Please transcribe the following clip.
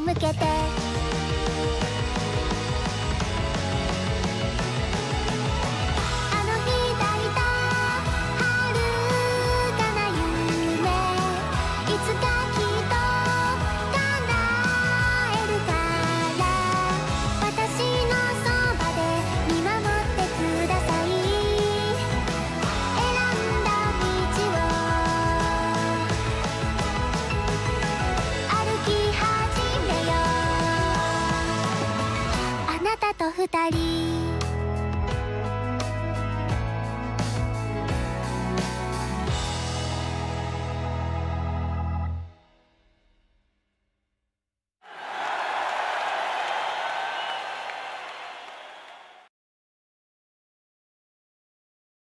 に向けてあの日抱いた遥かな夢いつかきっと叶えるから私のそばで見守ってください選んだ道を歩き始めようあなたと二人